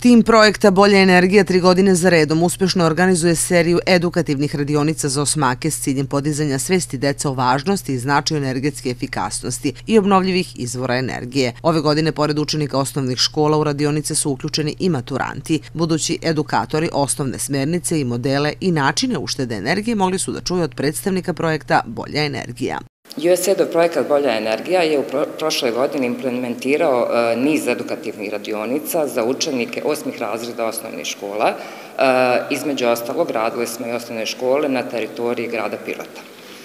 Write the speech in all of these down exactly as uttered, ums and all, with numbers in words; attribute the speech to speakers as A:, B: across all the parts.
A: Tim projekta Bolja energija tri godine za redom uspešno organizuje seriju edukativnih radionica za osmake s ciljem podizanja svesti deca o važnosti i značaju energetske efikasnosti i obnovljivih izvora energije. Ove godine, pored učenika osnovnih škola, u radionice su uključeni i maturanti. Budući edukatori osnovne smernice i modele i načine uštede energije mogli su da čuju od predstavnika projekta Bolja energija.
B: U S A I D-ov projekat Bolja energija je u prošloj godini implementirao niz edukativnih radionica za učenike osmih razreda osnovnih škola. Između ostalog, radili smo i osnovne škole na teritoriji grada Pirota.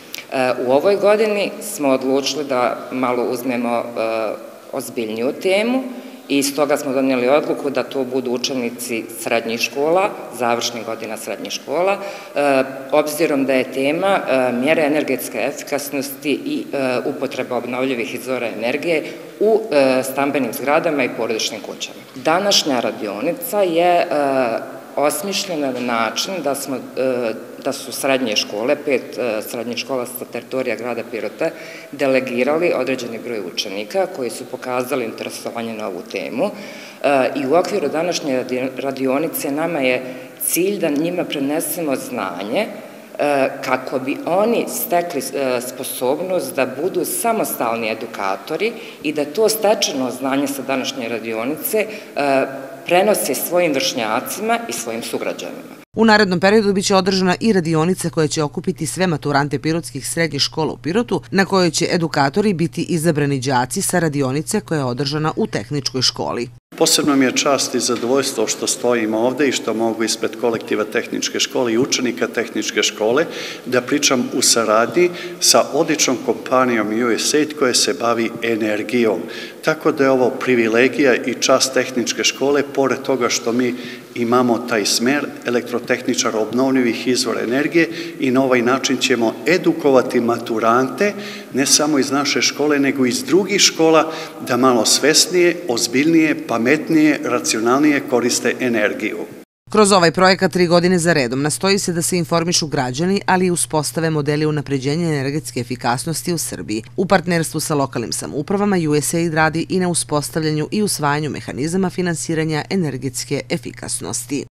B: U ovoj godini smo odlučili da malo uzmemo ozbiljniju temu i stoga smo donijeli odluku da to budu učenici srednjih škola, završnih godina srednjih škola, obzirom da je tema mjere energetske efikasnosti i upotreba obnovljivih izvora energije u stambenim zgradama i porodičnim kućama. Današnja radionica je osmišljena na način da, smo, da su srednje škole, pet srednjih škola sa teritorija grada Pirote, delegirali određeni broj učenika koji su pokazali interesovanje na ovu temu i u okviru današnje radionice nama je cilj da njima prenesemo znanje kako bi oni stekli sposobnost da budu samostalni edukatori i da to stečeno znanje sa današnje radionice prenose svojim vršnjacima i svojim sugrađanima.
A: U narednom periodu biće održana i radionica koja će okupiti sve maturante pirotskih srednjih škola u Pirotu, na kojoj će edukatori biti izabrani đaci sa radionice koja je održana u tehničkoj školi.
C: Posebno mi je čast i zadovoljstvo što stojim ovde i što mogu ispred kolektiva tehničke škole i učenika tehničke škole da pričam u saradnji sa odličnom kompanijom U S A I D koja se bavi energijom. Tako da je ovo privilegija i čast tehničke škole, pored toga što mi imamo taj smer elektrotehničar obnovljivih izvora energije i na ovaj način ćemo edukovati maturante, ne samo iz naše škole, nego iz drugih škola da malo svesnije, ozbiljnije, pametnije, racionalnije koriste energiju.
A: Kroz ovaj projekat tri godine za redom nastoji se da se informišu građani, ali i uspostave modeli unapređenja energetske efikasnosti u Srbiji. U partnerstvu sa lokalnim samoupravama U S A I D radi i na uspostavljanju i usvajanju mehanizama finansiranja energetske efikasnosti.